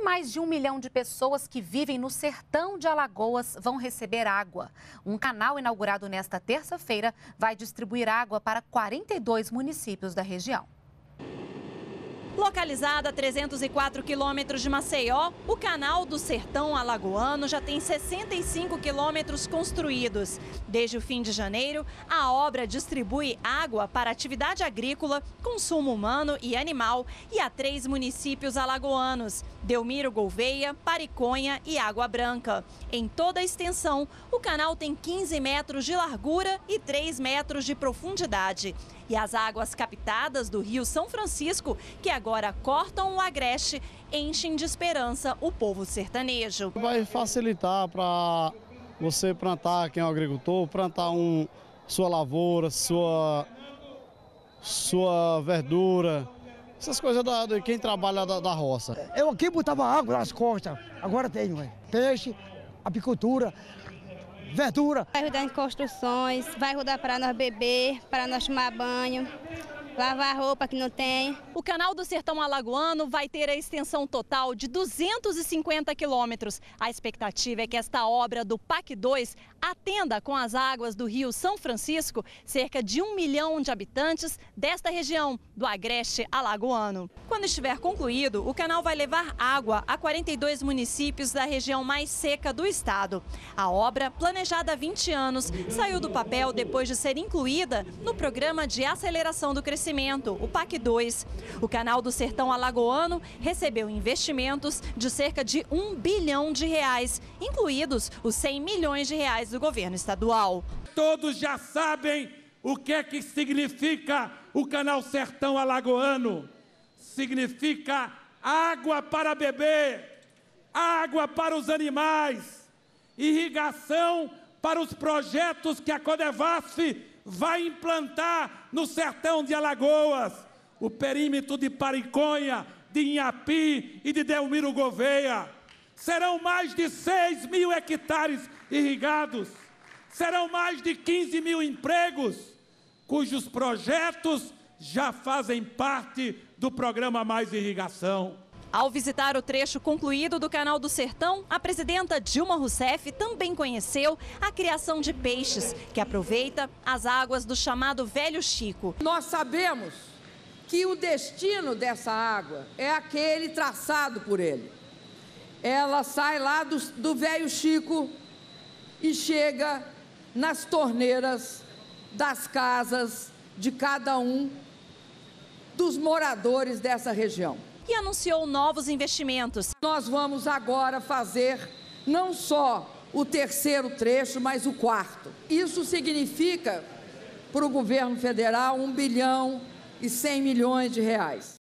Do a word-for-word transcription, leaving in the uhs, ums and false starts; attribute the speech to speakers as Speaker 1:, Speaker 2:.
Speaker 1: mais de um milhão de pessoas que vivem no sertão de Alagoas vão receber água. Um canal inaugurado nesta terça-feira vai distribuir água para quarenta e dois municípios da região.
Speaker 2: Localizada a trezentos e quatro quilômetros de Maceió, o Canal do Sertão Alagoano já tem sessenta e cinco quilômetros construídos. Desde o fim de janeiro, a obra distribui água para atividade agrícola, consumo humano e animal e a três municípios alagoanos: Delmiro Gouveia, Pariconha e Água Branca. Em toda a extensão, o canal tem quinze metros de largura e três metros de profundidade. E as águas captadas do Rio São Francisco, que agora cortam o Agreste, enchem de esperança o povo sertanejo.
Speaker 3: Vai facilitar para você plantar, quem é um agricultor, plantar um, sua lavoura, sua, sua verdura, essas coisas da, de quem trabalha da, da roça.
Speaker 4: Eu aqui botava água nas costas, agora tenho véio. Peixe, apicultura, verdura.
Speaker 5: Vai rodar em construções, vai rodar para nós beber, para nós tomar banho, lavar roupa que não tem.
Speaker 2: O Canal do Sertão Alagoano vai ter a extensão total de duzentos e cinquenta quilômetros. A expectativa é que esta obra do P A C dois atenda com as águas do Rio São Francisco cerca de um milhão de habitantes desta região, do Agreste Alagoano. Quando estiver concluído, o canal vai levar água a quarenta e dois municípios da região mais seca do estado. A obra, planejada há vinte anos, saiu do papel depois de ser incluída no Programa de Aceleração do Crescimento, o P A C dois. O Canal do Sertão Alagoano recebeu investimentos de cerca de um bilhão de reais, incluídos os cem milhões de reais do governo estadual.
Speaker 6: Todos já sabem o que é que significa o Canal Sertão Alagoano. Significa água para beber, água para os animais, irrigação para os projetos que a Codevasf vai implantar no sertão de Alagoas, o perímetro de Pariconha, de Inhapi e de Delmiro Gouveia. Serão mais de seis mil hectares irrigados, serão mais de quinze mil empregos, cujos projetos já fazem parte do programa Mais Irrigação.
Speaker 2: Ao visitar o trecho concluído do Canal do Sertão, a presidenta Dilma Rousseff também conheceu a criação de peixes, que aproveita as águas do chamado Velho Chico.
Speaker 7: Nós sabemos que o destino dessa água é aquele traçado por ele. Ela sai lá do, do Velho Chico e chega nas torneiras das casas de cada um dos moradores dessa região.
Speaker 2: E anunciou novos investimentos.
Speaker 7: Nós vamos agora fazer não só o terceiro trecho, mas o quarto. Isso significa para o governo federal um bilhão e cem milhões de reais.